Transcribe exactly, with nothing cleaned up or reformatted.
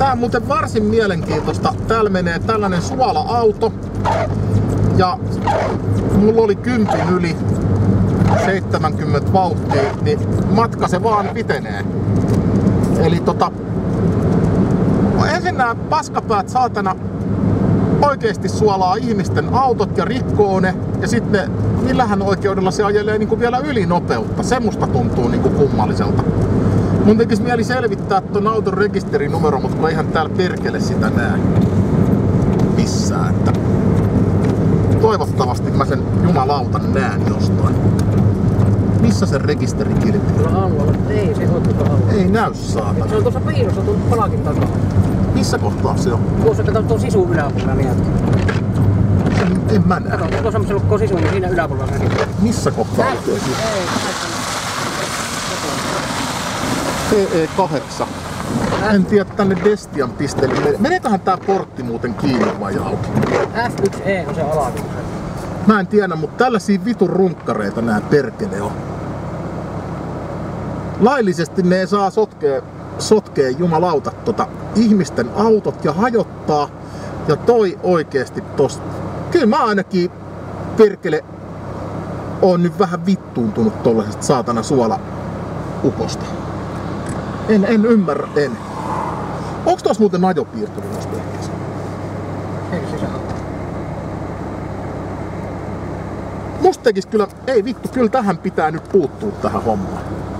Tää on muuten varsin mielenkiintoista. Täällä menee tällainen suola-auto. Ja mulla oli kympin yli seitsemänkymmentä vauhtia, niin matka se vaan pitenee. Eli tota... Ensin nää paskapäät saatana oikeesti suolaa ihmisten autot ja rikkoo ne. Ja sitten ne, millähän oikeudella se ajelee niinku vielä ylinopeutta. Semmosta tuntuu niinku kummalliselta. Mun tekis mieli selvittää ton auton rekisterinumero, mutta kun eihän täällä perkele sitä näe missään. Että toivottavasti mä sen jumalautan näen jostain. Missä se rekisterikilpi? Tuolla alueella. Ei se ole tuolla alueella. Ei näy saatana. Se on tuossa piilossa tuon palakin takaa. Missä kohtaa se on? Tuossa kato tuon sisun yläpuolella niin. En, en mä näe. Kato, tuossa missä lukko sisun, niin siinä yläpuolella se. Missä kohtaa lukee sisun? T E kahdeksan. En tiedä tänne Destian pisteelle. Meneeköhän tää portti muuten kiinni vai auki? F yksi E on se alakin. Mä en tiedä, mutta tällaisia vitun runkkareita nää perkele on. Laillisesti ne ei saa sotkea, sotkea jumalauta tota ihmisten autot ja hajottaa. Ja toi oikeesti tosta. Kyllä mä ainakin perkele on nyt vähän vittuuntunut tollasesta saatana suola ukosta. En, en ymmärrä, en. Onks tuossa muuten ajopiirturi noissa tehtäisiin? Ei sisällä. Musta tekis kyllä, ei vittu, kyllä tähän pitää nyt puuttua tähän hommaan.